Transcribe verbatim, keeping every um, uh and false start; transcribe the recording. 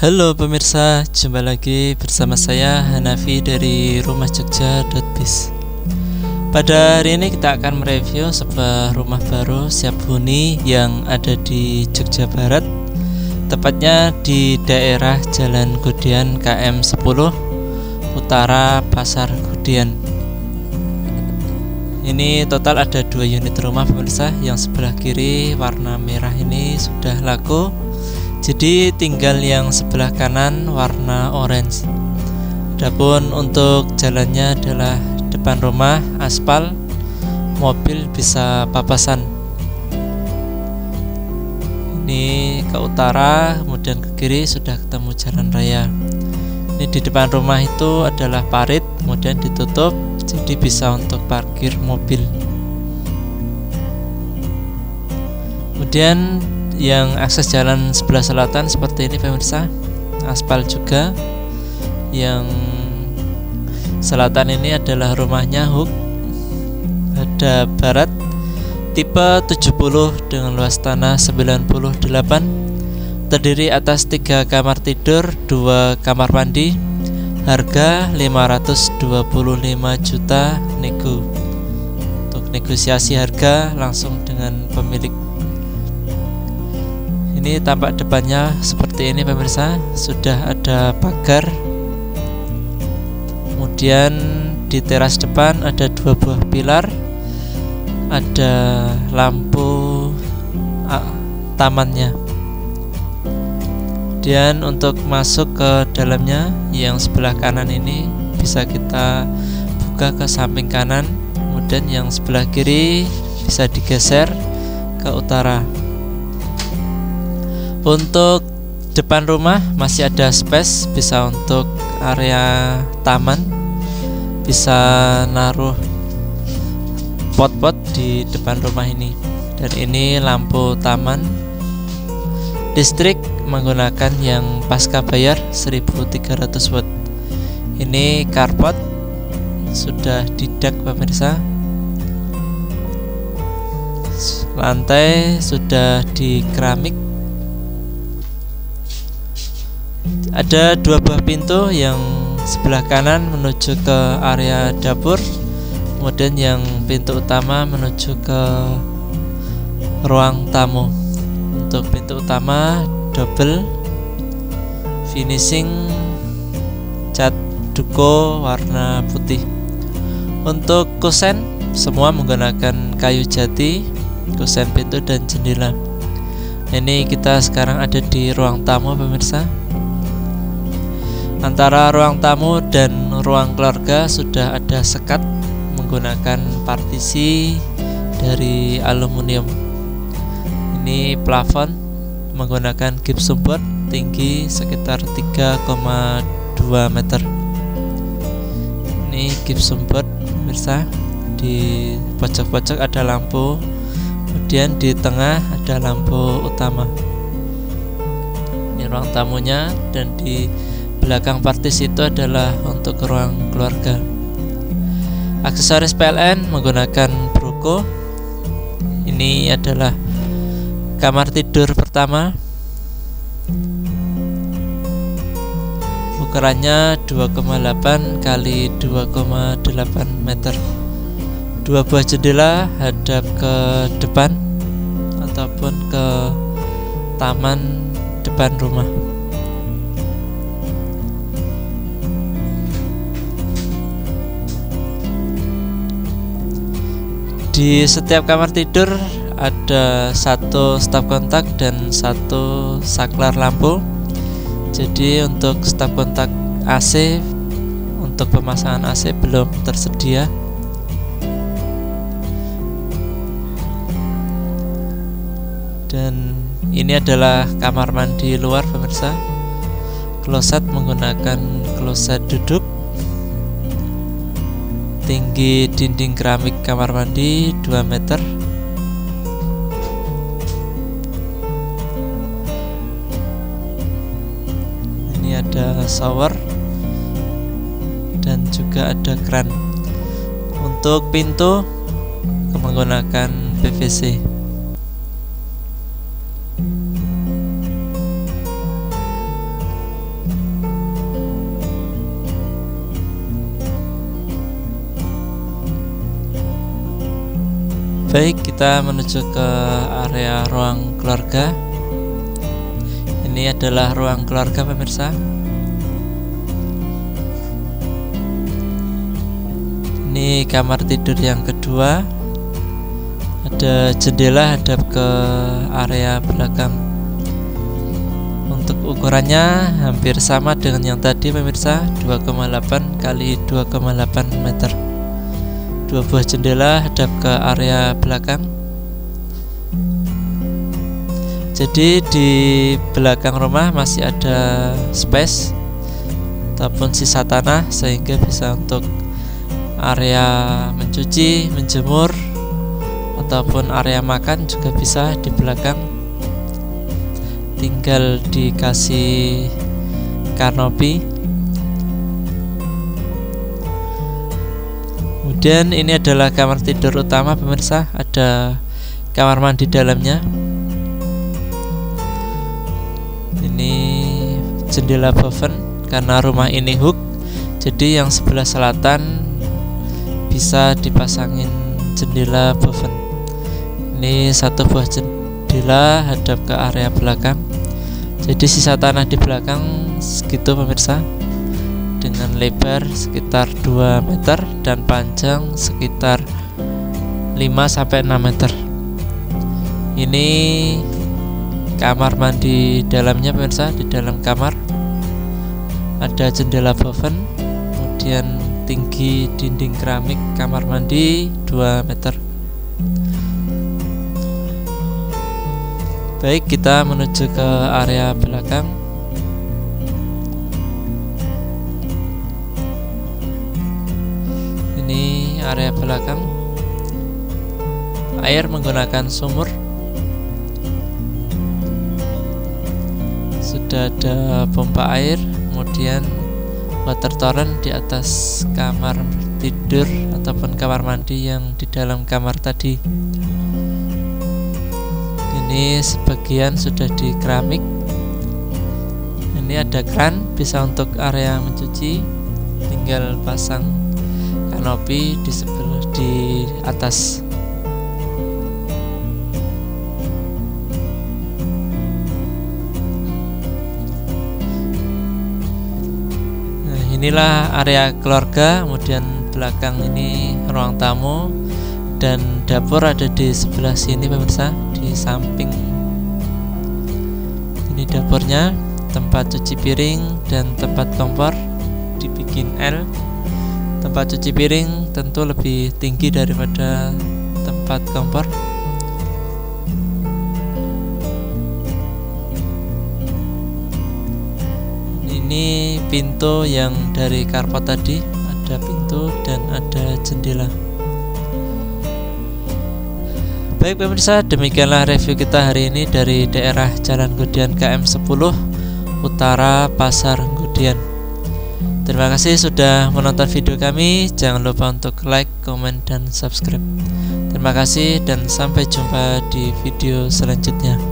Halo pemirsa, jumpa lagi bersama saya Hanafi dari rumah jogja dot biz. Pada hari ini kita akan mereview sebuah rumah baru siap huni yang ada di Jogja Barat, tepatnya di daerah Jalan Gudean K M sepuluh Utara Pasar Gudean. Ini total ada dua unit rumah pemirsa. Yang sebelah kiri warna merah ini sudah laku, jadi tinggal yang sebelah kanan warna orange. Adapun untuk jalannya adalah depan rumah aspal, mobil bisa papasan. Ini ke utara, kemudian ke kiri sudah ketemu jalan raya. Ini di depan rumah itu adalah parit, kemudian ditutup, jadi bisa untuk parkir mobil. Kemudian yang akses jalan sebelah selatan seperti ini pemirsa, aspal juga. Yang selatan ini adalah rumahnya Hook, ada barat, tipe tujuh puluh dengan luas tanah sembilan puluh delapan, terdiri atas tiga kamar tidur, dua kamar mandi, harga lima ratus dua puluh lima juta nego. Untuk negosiasi harga langsung dengan pemilik. Ini tampak depannya seperti ini pemirsa, sudah ada pagar. Kemudian di teras depan ada dua buah pilar, ada lampu ah, tamannya. Dan untuk masuk ke dalamnya yang sebelah kanan ini bisa kita buka ke samping kanan, kemudian yang sebelah kiri bisa digeser ke utara. Untuk depan rumah masih ada space, bisa untuk area taman, bisa naruh pot-pot di depan rumah ini. Dan ini lampu taman listrik menggunakan yang pasca bayar seribu tiga ratus watt. Ini carport sudah didak pemirsa. Lantai sudah di keramik. Ada dua buah pintu, yang sebelah kanan menuju ke area dapur, kemudian yang pintu utama menuju ke ruang tamu. Untuk pintu utama double finishing cat duko warna putih. Untuk kusen semua menggunakan kayu jati, kusen pintu dan jendela. Ini kita sekarang ada di ruang tamu pemirsa. Antara ruang tamu dan ruang keluarga sudah ada sekat menggunakan partisi dari aluminium. Ini plafon menggunakan gypsum board tinggi sekitar tiga koma dua meter. Ini gypsum board pemirsa. Di pojok-pojok ada lampu, kemudian di tengah ada lampu utama. Ini ruang tamunya, dan di belakang partisi itu adalah untuk ruang keluarga. Aksesoris P L N menggunakan Bruco. Ini adalah kamar tidur pertama, ukurannya dua koma delapan kali dua koma delapan meter. Dua buah jendela hadap ke depan ataupun ke taman depan rumah. Di setiap kamar tidur ada satu stop kontak dan satu saklar lampu. Jadi untuk stop kontak A C, untuk pemasangan A C belum tersedia. Dan ini adalah kamar mandi luar pemirsa. Kloset menggunakan kloset duduk. Tinggi dinding keramik kamar mandi dua meter. Ini ada shower dan juga ada kran. Untuk pintu menggunakan P V C. Baik, kita menuju ke area ruang keluarga. Ini adalah ruang keluarga pemirsa. Ini kamar tidur yang kedua. Ada jendela hadap ke area belakang. Untuk ukurannya hampir sama dengan yang tadi pemirsa, dua koma delapan kali dua koma delapan meter. Dua buah jendela hadap ke area belakang. Jadi di belakang rumah masih ada space ataupun sisa tanah, sehingga bisa untuk area mencuci, menjemur, ataupun area makan juga bisa di belakang. Tinggal dikasih kanopi. Kemudian ini adalah kamar tidur utama pemirsa, ada kamar mandi dalamnya. Ini jendela boven, karena rumah ini hook, jadi yang sebelah selatan bisa dipasangin jendela boven. Ini satu buah jendela hadap ke area belakang. Jadi sisa tanah di belakang segitu pemirsa, dengan lebar sekitar dua meter dan panjang sekitar lima sampai enam meter. Ini kamar mandi dalamnya pemirsa. Di dalam kamar ada jendela boven, kemudian tinggi dinding keramik kamar mandi dua meter. Baik, kita menuju ke area belakang. Ini area belakang. Air menggunakan sumur. Sudah ada pompa air, kemudian water torrent di atas kamar tidur ataupun kamar mandi yang di dalam kamar tadi. Ini sebagian sudah di keramik. Ini ada kran, bisa untuk area mencuci. Tinggal pasang kanopi di sebelah di atas. Inilah area keluarga, kemudian belakang ini ruang tamu, dan dapur ada di sebelah sini pemirsa, di samping. Ini dapurnya, tempat cuci piring dan tempat kompor dibikin L. Tempat cuci piring tentu lebih tinggi daripada tempat kompor. Ini pintu yang dari karpet tadi, ada pintu dan ada jendela. Baik pemirsa, demikianlah review kita hari ini dari daerah Jalan Nggudian K M sepuluh Utara Pasar Nggudian. Terima kasih sudah menonton video kami. Jangan lupa untuk like, komen, dan subscribe. Terima kasih dan sampai jumpa di video selanjutnya.